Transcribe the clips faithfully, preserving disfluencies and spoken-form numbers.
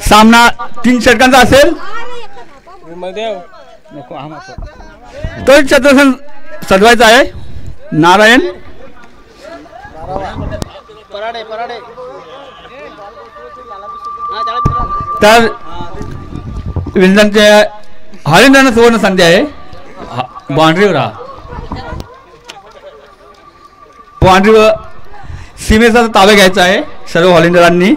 सामना तीन षटकांचा असेल. तो चतुर्थ सजवायचा आहे. नारायण तर विंजनचे हॉलिंडरनं सुवर्ण संधी आहे. बाउंड्रीवर बाउंड्रीवर सीमेचा ताबा घ्यायचा आहे. सर्व हॉलिंडरांनी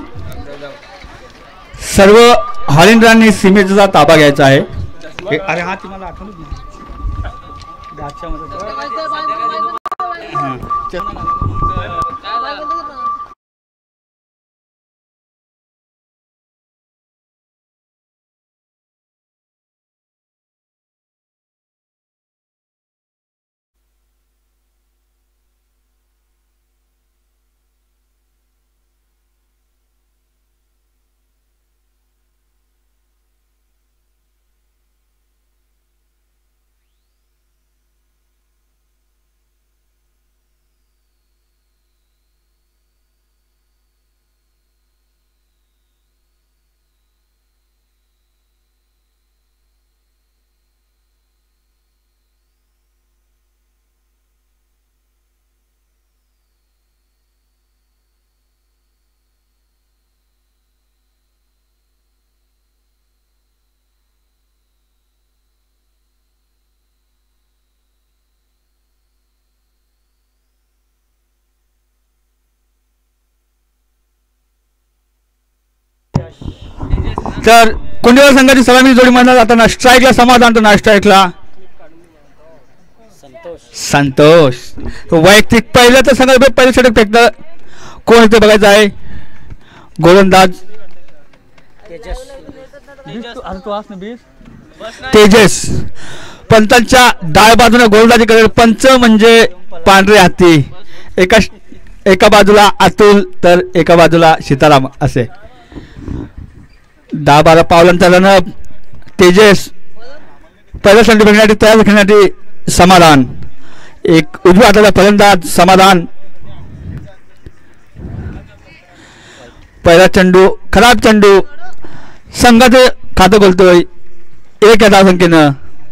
सर्व हॉलिंडरांनी सीमेचा ताबा घ्यायचा आहे. अरे हा तुम्हाला आठवलं तर कुंडीवर संघाची सलामी जोडी म्हणला जाताना स्ट्राईकला समाधान तर ना स्ट्राईकला संतोष. वैयक्तिक पहिलं तर संघ पहिलं षटक फेकतं. कोण इथे बघायचं आहे. गोलंदाज तेजस पंचांच्या डाव्या बाजूने गोलंदाजी करेल. पंच म्हणजे पांढरे हत्ती. एका एका बाजूला अतुल तर एका बाजूला सीताराम असे दहा बारा पावलांचा रनअप. तेजस पहिला संधी बघण्यासाठी तयार खेळण्यासाठी समाधान. एक उजव्या हाताचा फलंदाज समाधान. पहिला चेंडू खराब चेंडू. संघाचे खातं खोलतोय एक या धावसंख्येनं.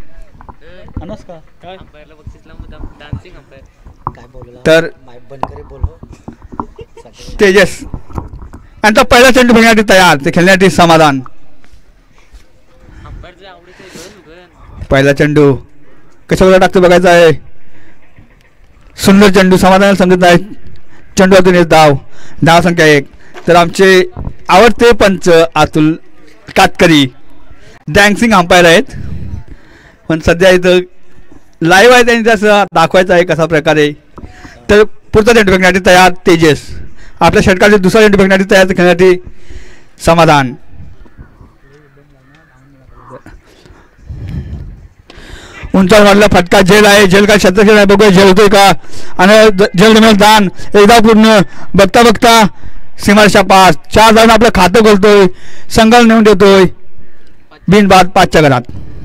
तर तेजस यांचा पहिला चेंडू खेळण्यासाठी तयार ते खेळण्यासाठी समाधान. पहिला चेंडू कशावर टाकतो बघायचा आहे. सुंदर चेंडू समाधान सांगत आहे. चेंडूवरतून एक धाव. धाव संख्या एक. तर आमचे आवडते पंच अतुल कातकरी डॅन्सिंग अंपायर आहेत. पण सध्या इथं लाईव्ह आहे त्यांनी तसं दाखवायचं आहे कसा प्रकारे. तर पुढचा चेंडू फेकण्यासाठी तयार तेजस. आपल्या षटकाचे दुसरा चेंडू फेकण्यासाठी तयार खेळण्यासाठी समाधान. उंचावर मारला फटका. झेल आहे. झेल का शतक आहे बघूया झेल होतोय का. आणि झेल जमेल दान एकदा पूर्ण. बघता बघता सीमारेषा पाच. चार धावून आपलं खातं खोलतोय. संघाला नेऊन देतोय बिनबाद पाचच्या घरात.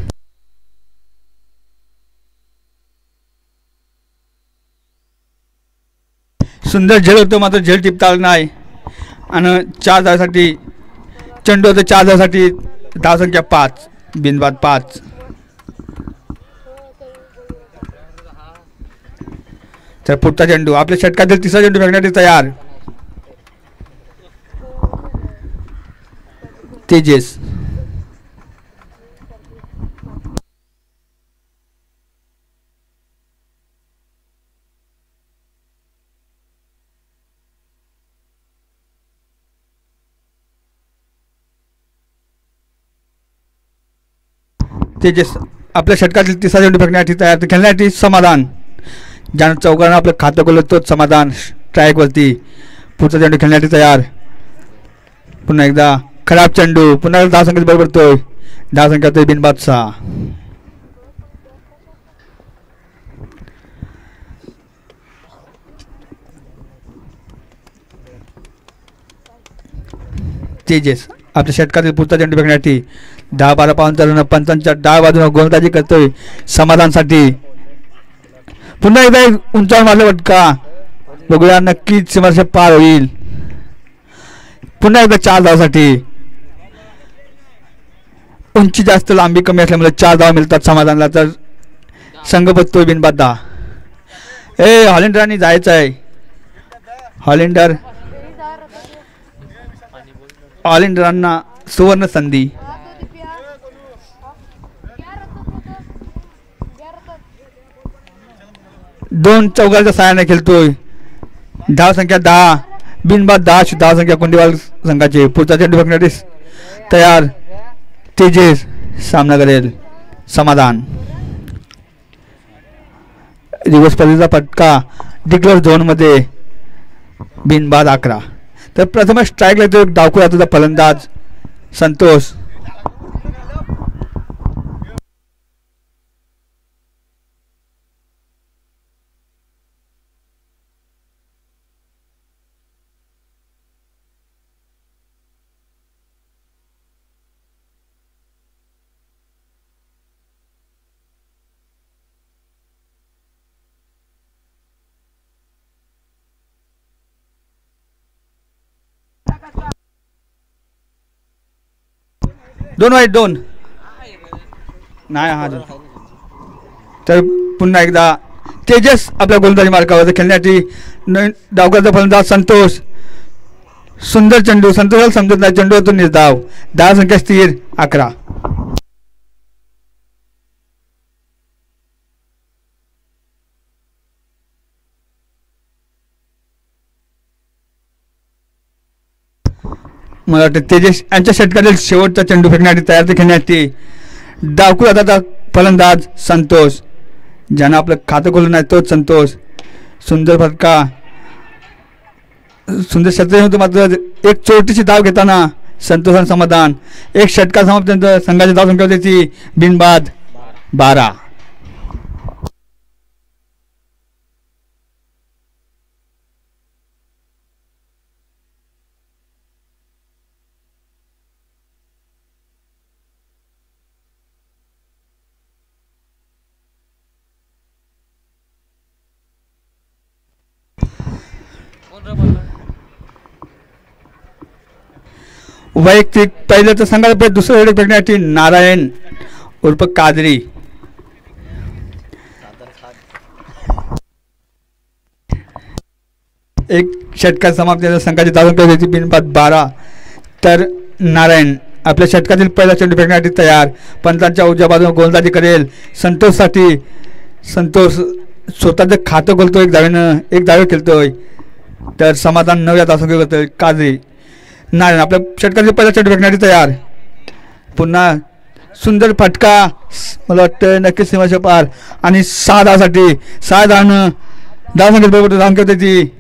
सुंदर झेल होतो मात्र झेल टिपता आला नाही. आणि चार धावसाठी चेंडू होतं. चार धावसाठी धावसंख्या पाच बिनबाद पाच. तर पुढचा चेंडू आपल्या षटकातील तिसरा चेंडू फेकण्यासाठी तयार तेजस. तेजस आपल्या षटकातील तिसरा चेंडू फेकण्यासाठी तयार खेळण्यासाठी समाधान. ज्यानं चौकानं आपलं खातं खोललं तोच समाधान स्ट्राईकवरती. पुढचा चेंडू खेळण्यासाठी तयार. पुन्हा एकदा खराब चेंडू. पुन्हा दहा संख्येत बरोबर तोय. दहा संख्या तोय बिनबाद सहा. तेजस आपल्या षटकातील पुढचा चेंडू फेकण्यासाठी दहा बारा पाऊन पंचांच्या डाव्या बाजूने गोलंदाजी करतोय समाधानसाठी. पुन्हा एकदा एक उंचावर मारला फटका. बघूया नक्कीच सीमारेषा पार होईल. पुन्हा एकदा चार धावसाठी उंची जास्त लांबी कमी असल्यामुळे चार धावा मिळतात समाधानला. तर संघ बघतोय बिनबाद दहा. ए हॉलेंडरांनी जायचं आहे. हॉलेंडर हॉलेंडरांना सुवर्ण संधी. दोन चौघांच्या सहाय्याने खेळतोय. धाव संख्या दहा. बिनबाद दहा धाव संख्या कुंडीवाल संघाची. पुढचा चेंडू फेकण्यासाठी तयार तेजेस सामना करेल समाधान. रिव्हर्स पद्धतीचा फटका डिक्लेअर झोनमध्ये. बिनबाद अकरा. तर प्रथम स्ट्राईक लागतो एक डावखुरा तुझा फलंदाज संतोष. दोन वाईट दोन नाही हा. तर पुन्हा एकदा तेजस आपल्या गोलंदाजी मार्गावर खेळण्यासाठी नवीन डावखुराचा फलंदाज संतोष. सुंदर चेंडू. संतोषाला समजत नाही. चेंडूतून निर्धाव. दहा संख्या स्थिर अकरा. मला वाटतं तेजस यांच्या षटकातील शेवटचा चेंडू फेकण्यासाठी तयार ते खेळण्यासाठी डावखुराचा फलंदाज संतोष. ज्यानं आपलं खातं खोलून आहे तोच संतोष. सुंदर फटका. सुंदर शतक होतं मात्र एक चोरटीची धाव घेताना संतोषानं समाधान. एक षटका समाप्त संघाची धाव संख्या होती बिनबाद बारा. वैयक्तिक पहिलं तर संघाला दुसरं हेड फेकण्यासाठी नारायण उर्फ कादरी. एक षटकात समाप्त संघाची धाव संख्या होती बिनबाद बारा. तर नारायण आपल्या षटकातील पहिला चेंडू फेकण्यासाठी तयार. पंचांच्या उजव्या बाजूने गोलंदाजी करेल संतोषसाठी. संतोष स्वतःचं खातं खोलतोय. एक धावेनं एक धावे खेळतोय. तर समाधान नव्या धावसंख्या करतोय कादरी. नारायण आपल्या षटकातील पहिला चेंडू फेकण्यासाठी तयार. पुन्हा सुंदर फटका. मला वाटतं नक्कीच सीमाच्या पार आणि सहा धावासाठी सहा धावनं धाव संख्येत बरोबर धाव करते ती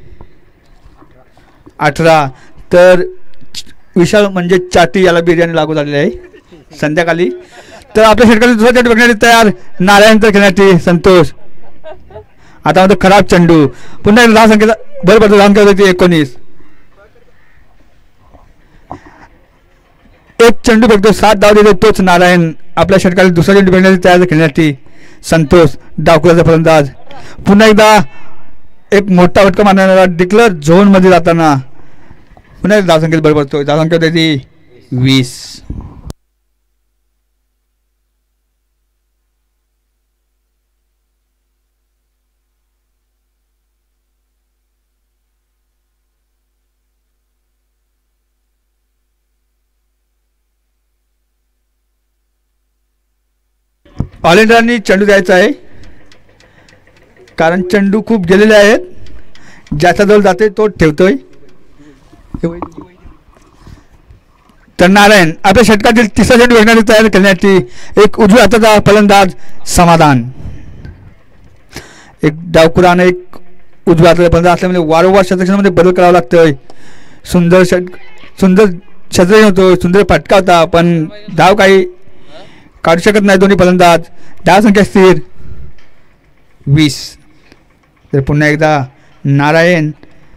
अठरा. तर विशाल म्हणजे चाटी याला बिर्याणी लागू झालेली आहे संध्याकाळी. तर आपल्या षटकातील दुसरा चेंडू फेकण्यासाठी तयार नारायण तर खेळण्यासाठी संतोष. आता मध्ये खराब चेंडू. पुन्हा धाव संख्येचा बरोबर धाव संख्या होती एकोणीस. एक चेंडू फेकतो. सात धाव देतो तोच नारायण. आपल्या षटकातील दुसरा चेंडू फेकण्यासाठी तयार खेळण्यासाठी संतोष डावखुराचा फलंदाज. पुन्हा एकदा एक मोठा फटका मारणारा डिक्लेअर झोन मध्ये जाताना पुन्हा धाव संख्येत बरोबर तो धाव संख्या होती वीस. ऑलिंडरनी चेंडू द्यायचा आहे कारण चेंडू खूप गेलेले आहेत. ज्याचा जवळ जाते तो ठेवतोय. तर नारायण आपल्या षटकातील तिसरा चेंडू फेकण्याची तयारी करण्याची एक उजव्या हाताचा फलंदाज समाधान. एक डावखुराने एक उजव्या हाताचा फलंदाज असल्यामुळे वारंवार शतकामध्ये बदल करावा लागतोय. सुंदर षट सुंदर शतक होतो. सुंदर फटका होता पण धाव काही काढू शकत नाही दोन्ही फलंदाज. धाव संख्या स्थिर वीस. तर पुन्हा एकदा नारायण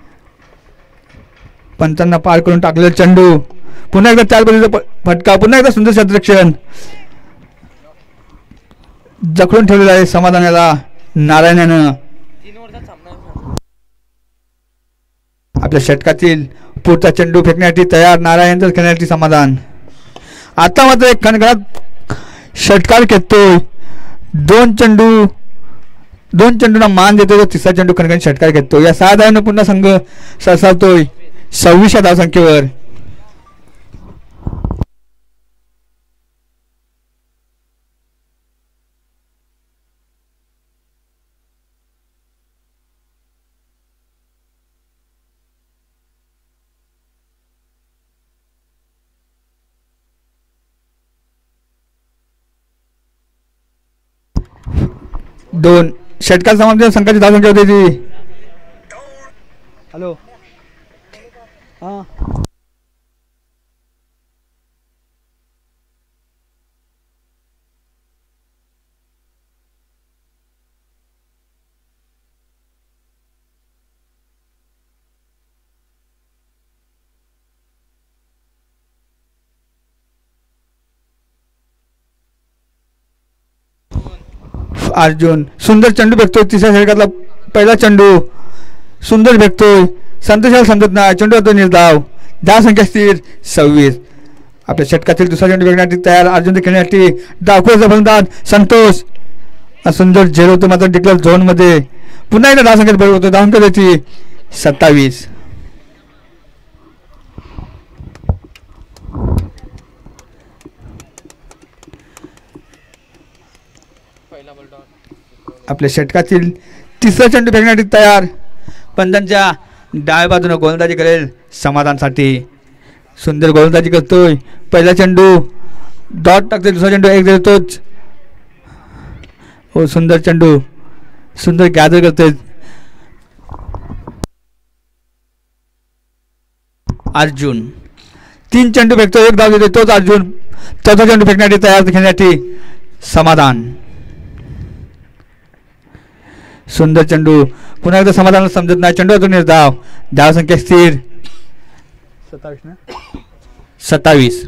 पंचांना पार करून टाकलेला चेंडू. पुन्हा एकदा चार बदलीचा फटका. पुन्हा एकदा सुंदर क्षेत्ररक्षण जखडून ठेवलेला आहे समाधानाला नारायणानं. आपल्या षटकातील पुढचा चेंडू फेकण्यासाठी तयार नारायण तर खेळण्यासाठी समाधान. आता मात्र एक खणखणात षटकार खेळतोय. दोन चेंडू दोन चेंडूंना मान देतोय. तो तिसरा चेंडू खणखणी षटकार घेतो. या सहा धावांना पुन्हा संघ सरसावतोय सव्वीसच्या धावसंख्येवर. दोन षटकार समाप्त संघाची धावसंख्या होती ती. हॅलो हां अर्जुन सुंदर चेंडू फेकतोय. तिसऱ्या षटकातला पहिला चेंडू सुंदर फेकतोय. संतोषाला समजत नाही. चेंडू होतो निर्धाव. धाव संख्या स्थिर सव्वीस. आपल्या षटकातील दुसरा चेंडू फेकण्यासाठी तयार अर्जुन खेळण्यासाठी डावखुळाचा फलंदाज संतोष. सुंदर झेल होतो मात्र डिक्लेअर झोन मध्ये. पुन्हा एकदा धाव संख्येत बरोबर होतो. धाव संख्या त्याची सत्तावीस. आपल्या षटकातील तिसरा चेंडू फेकण्यासाठी तयार. पंजांच्या डाव्या बाजूने गोलंदाजी करेल समाधानसाठी. सुंदर गोलंदाजी करतोय. पहिला चेंडू डॉट टाकतोय. दुसरा चेंडू एक देतोच. हो सुंदर चेंडू सुंदर गॅदर करतोय. अर्जुन तीन चेंडू फेकतोय. एक धाव देतोय तोच अर्जुन. चौथा चेंडू फेकण्यासाठी तयार खेळण्यासाठी समाधान. सुंदर चेंडू पुन्हा एकदा समाधानाला समजत नाही. चेंडू अजून निर्धाव. धाव संख्या स्थिर सत्तावीस ना सत्तावीस.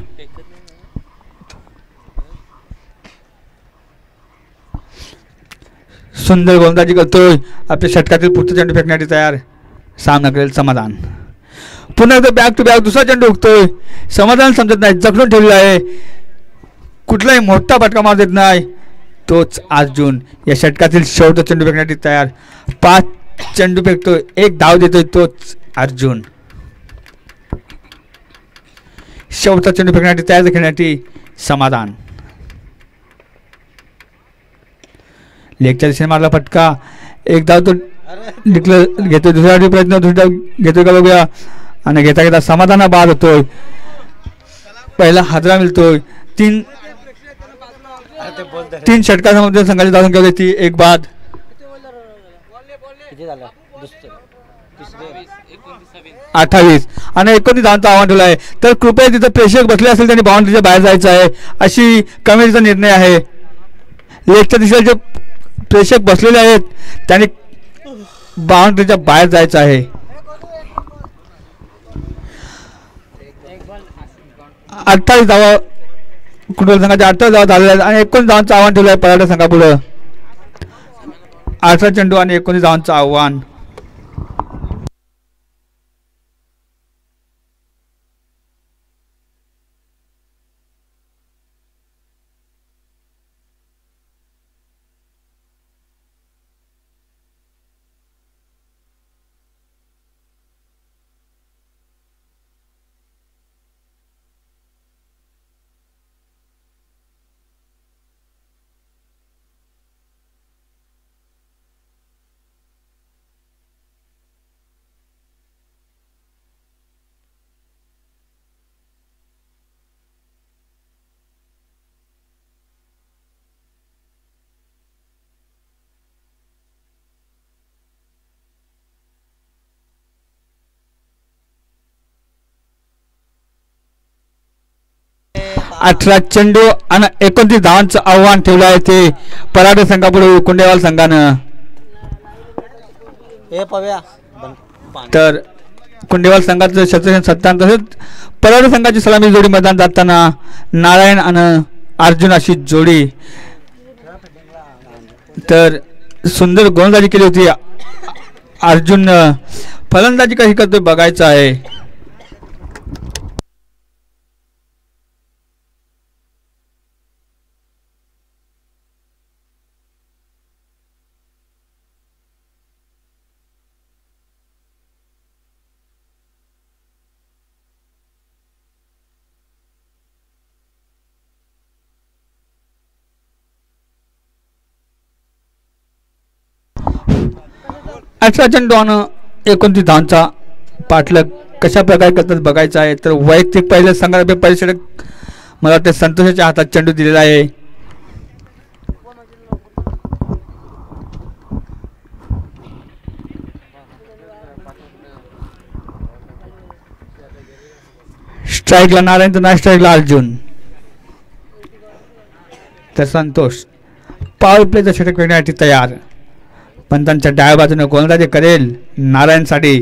सुंदर गोलंदाजी करतोय. आपल्या षटकातील पुढचा चेंडू फेकण्यासाठी तयार. सामना करेल समाधान. पुन्हा एकदा बॅक टू बॅक दुसरा चेंडू उगतोय. समाधान समजत नाही. जखडून ठेवलेला आहे. कुठलाही मोठा फटका मार देत नाही. तोच अर्जुन. या षटकातील शेवटचा चेंडू फेकण्यासाठी तयार. पाच चेंडू फेकतोय. एक धाव देतोय तोच अर्जुन. शेवटचा चेंडू फेकण्यासाठी तयार खेळण्यासाठी समाधान. लेगच्या दिशेने मारला फटका. एक धाव तो डिक्लेअर घेतोय. दुसरा प्रयत्न दुसरा डाव घेतोय का बघूया. आणि घेता घेता समाधाना बाद होतोय. पहिला हादरा मिळतोय. तीन तीन षटकांमध्ये संघाची धावसंख्या होती एक बाद. अठ्ठावीस आणि एकोणतीस धावांचं आव्हान ठेवलं आहे. तर कृपया तिथं प्रेक्षक बसले असेल त्यांनी बाउंड्रीच्या बाहेर जायचं आहे अशी कमिटीचा निर्णय आहे. लेगच्या दिशेला जे प्रेक्षक बसलेले आहेत त्यांनी बाउंड्रीच्या बाहेर जायचं आहे. अठ्ठावीस धावा कुंडल संघाच्या अठ्ठावीस धावा झालेल्या आहेत आणि एकोणीस धावांचं आव्हान ठेवलं आहे पराठा संघापुढं. अठरा चेंडू आणि एकोणीस धावांचं आव्हान. अठरा चेंडू आणि एकोणतीस धावांचं आव्हान ठेवलं आहे ते पराठे संघापुढे कुंडेवाल संघानं. तर कुंडेवाल संघाचं शतरंज सत्तावन्न तसेच पराठे संघाची सलामी जोडी मैदान जाताना नारायण आणि अर्जुन अशी जोडी. तर सुंदर गोलंदाजी केली होती अर्जुन. फलंदाजी कशी करतोय बघायचं आहे. अठरा चेंडू आणि एकोणतीस धावांचा पाठलाग कशा प्रकारे करतात बघायचं आहे. तर वैयक्तिक पहिल्या संघाला पहिल्या षटक मला वाटतं संतोषाच्या हातात चेंडू दिलेला आहे. स्ट्राईकला नारायण तर नाही स्ट्राईकला अर्जुन. तर संतोष पॉवर प्लेचं षटक फेकण्यासाठी तयार. पण त्यांच्या डाव्या बाजूने गोलंदाजी करेल नारायणसाठी.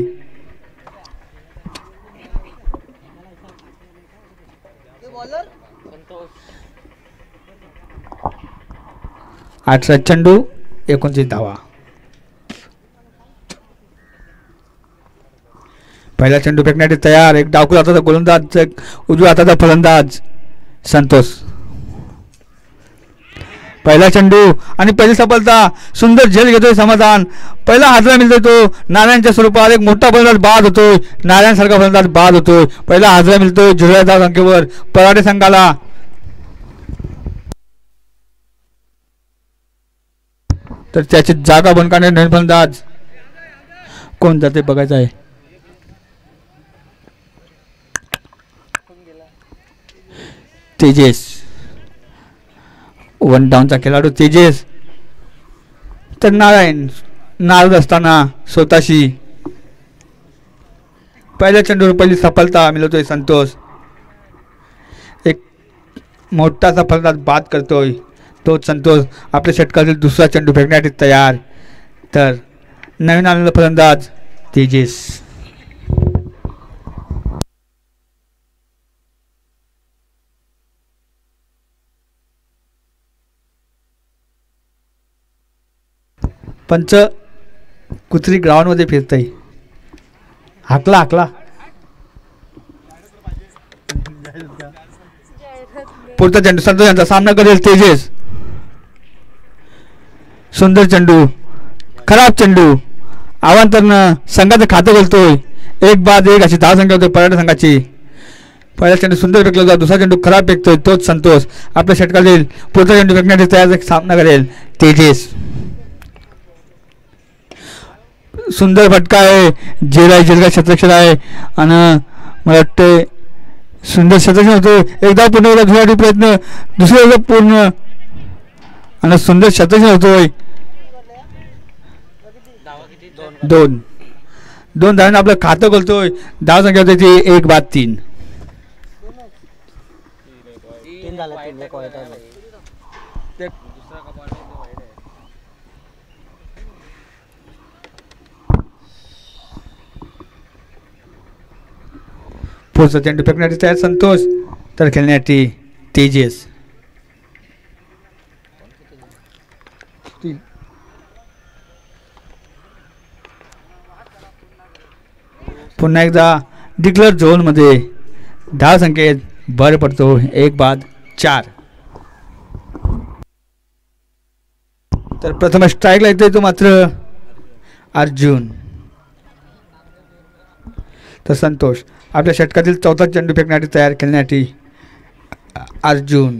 अठरा चेंडू एकोणतीस धावा. पहिला चेंडू फेकण्यासाठी तयार. एक डावखुरा हाताचा गोलंदाज, उजव्या हाताचा फलंदाज संतोष. पहिला चेंडू आणि पहिली सफलता. सुंदर झेल घेतोय समाधान. पहिला हादरा मिळतोय तो नारायणच्या स्वरूपात. एक मोठा फलंदाज बाद होतोय. नारायण सारखा फलंदाज बाद होतोय. पहिला हादरा मिळतोय झुरळ्या धाव संख्येवर पराडे संघाला. तर त्याची जागा बनकाने नवीन फलंदाज कोण जाते बघायचं आहे. तेजेस वन डाऊनचा खेळाडू तेजेस. तर नारायण नाराज असताना स्वतःशी. पहिल्या चेंडूवर पहिली सफलता मिळवतोय संतोष. एक मोठासा फलंदाज बाद करतोय तोच संतोष. आपल्या षटकातील दुसरा चेंडू फेकण्यासाठी तयार. तर नवीन आलेला फलंदाज तेजेस. पंच कुत्री ग्राउंडमध्ये फिरतय. हाकला हाकला. पुढचा चेंडू संतोष यांचा सामना करेल तेजेस. सुंदर चेंडू, खराब चेंडू. आवांतरनं संघाचं खातं बोलतोय. एक बाद एक अशी दहा संख्या होते पराठा संघाची. पहिला चेंडू सुंदर फेकला होता. दुसरा चेंडू खराब फेकतोय तोच संतोष. आपल्या षटकातील पुढचा चेंडू फेकण्यासाठी तयार सामना करेल तेजेस. सुंदर फटका आहे. जेला जेलगा क्षेत्रक्षण आहे आणि मला वाटते सुंदर क्षेत्रक्षण होतो. एकदा पूर्ण होता दुसरा प्रयत्न, दुसरा पूर्ण आणि सुंदर क्षेत्रक्षण होतोय. दोन दोन धावांनी आपलं खातं खोलतोय. धाव संख्या होते ती एक बाद तीन. पुढचा चेंडू फेकण्यासाठी तयार संतोष. तर खेळण्यासाठी तेजेस. पुन्हा एकदा डिक्लेअर झोनमध्ये धाव संख्येत भर पडतो. एक बाद चार. तर प्रथम स्ट्राईकला येतोय तो मात्र अर्जुन. तर संतोष आपल्या षटकातील चौथा चेंडू फेकण्यासाठी तयार. खेळण्यासाठी अर्जुन.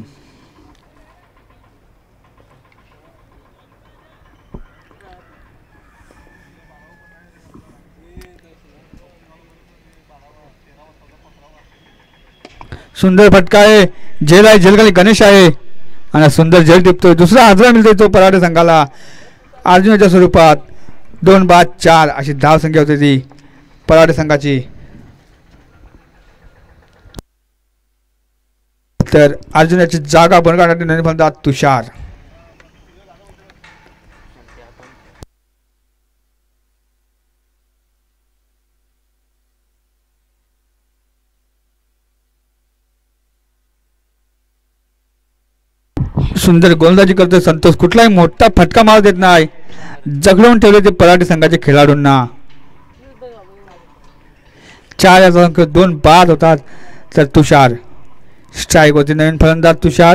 सुंदर फटका आहे. झेल आहे. झेलखाली गणेश आहे आणि सुंदर झेल टिपतोय. दुसरा हादरा मिळतोय तो पराठे संघाला अर्जुनाच्या स्वरूपात. दोन बाद चार अशी धाव संख्या होती ती पराठे संघाची. तर अर्जुनाची जागा बनवण्यासाठी नवीन फलंदाज तुषार. सुंदर गोलंदाजी करतोय संतोष. कुठलाही मोठा फटका मारू देत नाही. जगडून ठेवले ते पराठे संघाच्या खेळाडूंना. चार या अंक दोन बाद होतात. तर तुषार स्ट्राईक होती. नवीन फलंदाज तुषार.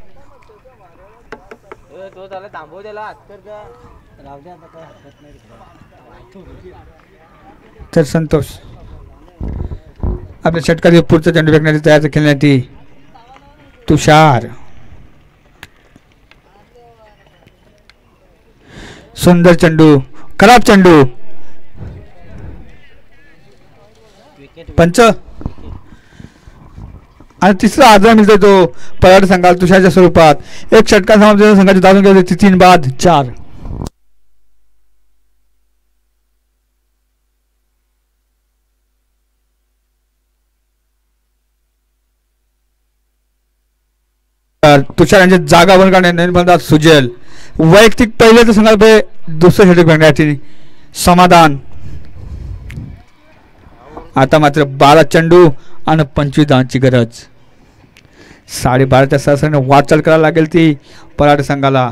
तर संतोष आपल्या षटकातील पुढचा चेंडू फेकण्याची तयार. खेळण्यासाठी तुषार. सुंदर चेंडू, खराब चेंडू. पंच आणि तिसरा आदरा मिळतोय तो पराड संघाला तुषारच्या स्वरूपात. एक षटकार समाप्त संघाची धावून गेले तीन बाद चार. तुषार यांची जागा बंद करणे नवीन फलंदाज सुजल. वैयक्तिक पहिले तर संघाला दुसरं षटक भेटण्याची समाधान. आता मात्र बारा चेंडू आणि पंचवीस धावांची गरज. साडेबाराच्या सरासरीने वाटचाल करायला लागेल ती पराड संघाला.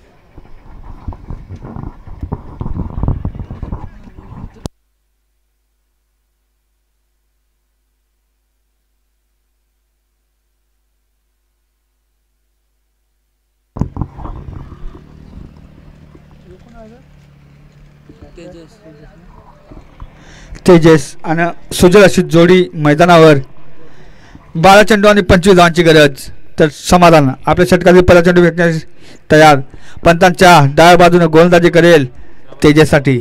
तेजस आणि सुजल अशी जोडी मैदानावर. बारा चेंडू आणि पंचवीस धावांची गरज. तर समाधान आपल्या षटकातील पहिला चेंडू फेकण्यास तयार. पंतांच्या डाव्या बाजूने गोलंदाजी करेल तेजससाठी.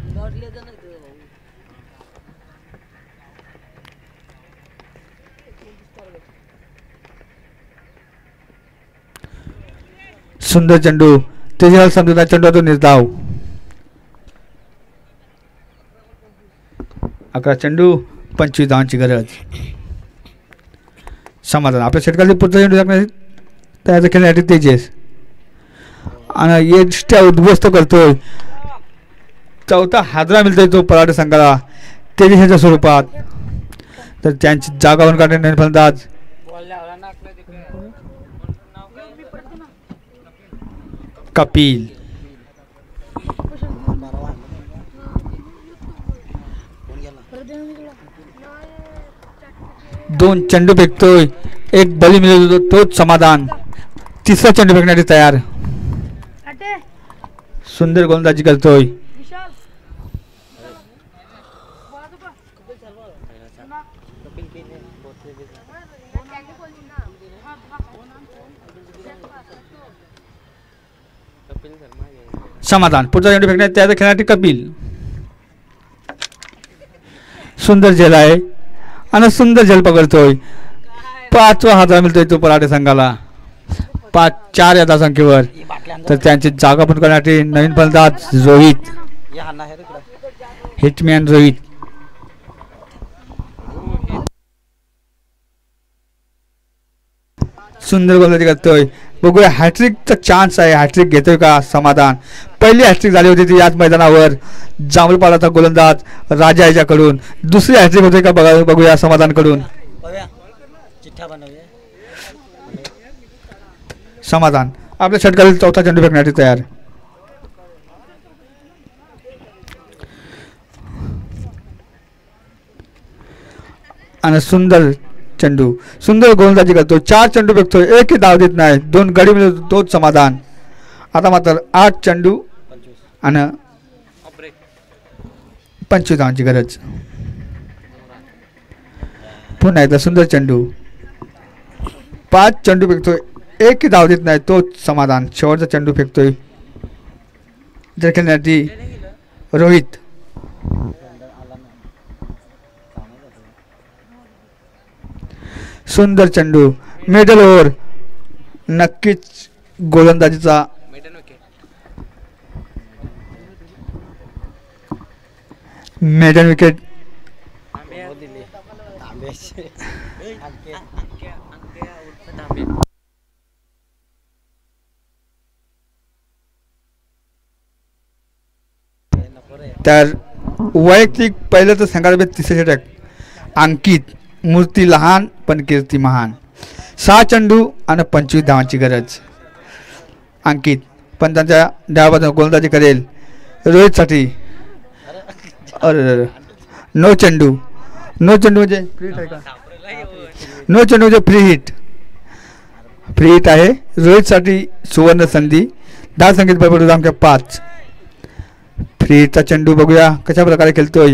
सुंदर चेंडू तेजस समजून चेंडूतून निर्धाव. अकरा चेंडू पंचवीस धावांची गरज. समाधान आपल्या षटकातील पुढचा चेंडू तयार खेळण्यासाठी तेजस आणि एष्ट्या उद्ध्वस्त करतोय. चौथा हादरा मिळतोय तो पराड संघाला तेजसच्या स्वरूपात. तर त्यांची जागा बंद करणे नवीन फलंदाज कपिल. दोन चेंडू फेकतोय. एक बली मिळतो तोच समाधान. तिसरा चेंडू फेकण्यासाठी तयार. सुंदर गोलंदाजी करतोय. समाधान पुढचा चेंडू फेकण्यात तयार खेळण्यासाठी कपिल. सुंदर झेल आहे आणि सुंदर झेल पकडतोय. पाचवा हादरा मिळतोय तो पराडे संघाला पाच चार या धावसंख्येवर. तर त्यांची जागा पण करण्यासाठी नवीन फलंदाज रोहित. हिटमॅन रोहित. सुंदर गोलंदाजी करतोय. बघूया हॅट्रिकचा चान्स आहे. हॅट्रिक घेतोय का समाधान. पहिली हॅट्रिक झाली होती ती याच मैदानावर जांभूळपाडाचा गोलंदाज राजा याच्याकडून. दुसरी हॅट्रिक होते का बघा बघूया समाधानकडून. समाधान आपल्या षटकातील चौथा चेंडू फेकण्यासाठी तयार. आणि सुंदर चेंडू सुंदर गोलंदाजी करतो. चार चेंडू फेकतोय. एकही धाव देत नाही. दोन गडी मिळतो तोच समाधान. आता मात्र आठ चेंडू आणि पंचवीस धावांची गरज. पुन्हा एकदा सुंदर चेंडू. पाच चेंडू फेकतोय. एकही धाव देत नाही तोच समाधान. शेवटचा चेंडू फेकतोय जर खेळण्यासाठी रोहित. सुंदर चेंडू मिडल ओव्हर. नक्कीच गोलंदाजीचा मेडन विकेट. तर वैयक्तिक पहिलं तर संघाला तिसरे षटक. अंकित मूर्ती लहान पण कीर्ती महान. सहा चेंडू आणि पंचवीस धावांची गरज. अंकित पण त्यांच्या डाव्या बाजूने गोलंदाजी करेल रोहितसाठी. अरे नो चेंडू. नो चेंडू म्हणजे फ्री हिट आहे का. नो चेंडू म्हणजे फ्री हिट. फ्री हिट आहे रोहितसाठी. सुवर्ण संधी. दहा संख्येत पडू धावसंख्या पाच. फ्री हिटचा चेंडू बघूया कशा प्रकारे खेळतोय.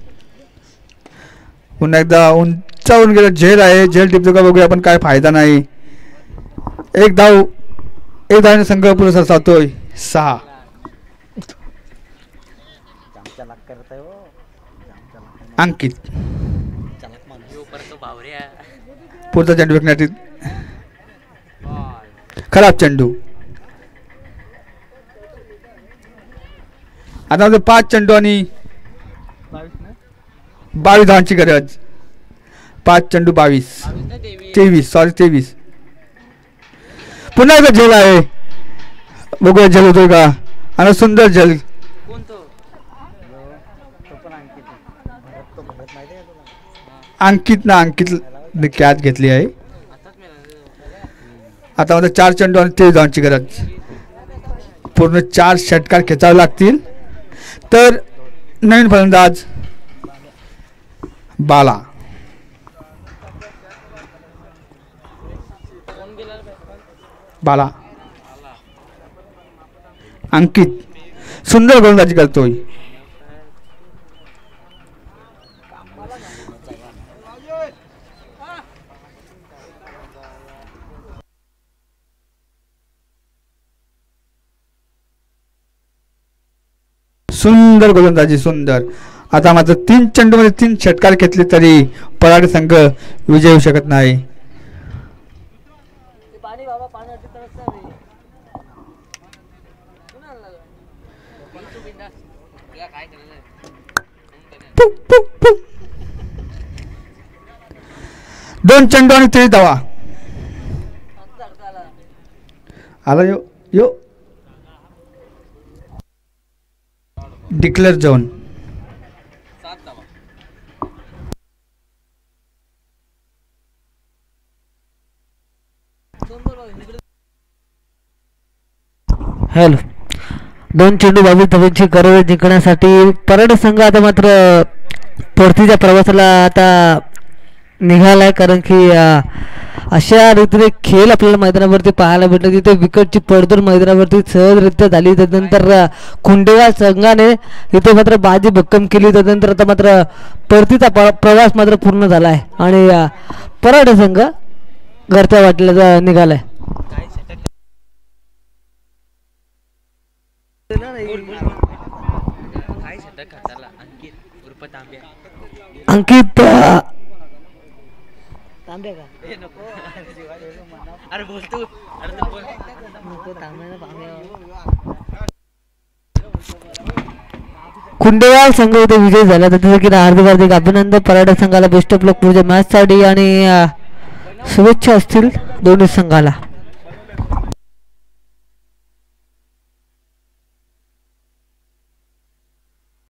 पुन्हा एकदा उंचावून गेलं. झेल आहे. झेल टिपतो का बघूया पण काय फायदा नाही. एक धाव एक धावने संघ पुढे सरसावतोय सहा. अंकित पुढचा चेंडू फेकण्यात खराब चेंडू. आता पाच चेंडू आणि बावीस धावांची गरज. पाच चेंडू बावीस तेवीस सॉरी तेवीस. पुन्हा एकदा झेल आहे. बघूया झेल होतोय का. आणि सुंदर झेल. अंकित ना अंकित कॅच घेतली आहे. आता मध्ये चार चेंडू आणि तेवीस धावांची गरज. पूर्ण चार षटकार खेचावे लागतील तर नवीन फलंदाज बाला. बाला अंकित सुंदर गोलंदाजी करतोय. सुंदर गोलंदाजी सुंदर. आता मात्र तीन चेंडू मध्ये तीन षटकार घेतले तरी पराडे संघ विजय होऊ शकत नाही. दोन चेंडू आणि तेवीस धावा. आला यो यो डिक्लेअर झोन. हॅलो. दोन चेंडू बावीस धावांची गरज जिंकण्यासाठी पराडे संघ आता मात्र परतीच्या प्रवासाला आता निघालाय. कारण की अशा रीतीने खेळ आपल्याला मैदानावरती पाहायला भेटलं. तिथे विकेटची पडझड मैदानावरती सहजरित्या झाली. त्यानंतर खुंडेगाव संघाने इथे मात्र बाजी भक्कम केली. त्यानंतर आता मात्र परतीचा प्रवास मात्र पूर्ण झाला आहे आणि पराडे संघ घरच्या वाटेला निघालाय. अंकित खुंडेगाव संघ इथे विजय झाला. त्यासाठी हार्दिक हार्दिक अभिनंदन पराडे संघाला. बेस्ट ऑफ लक पुढच्या मॅच साठी आणि शुभेच्छा असतील दोन्ही संघाला.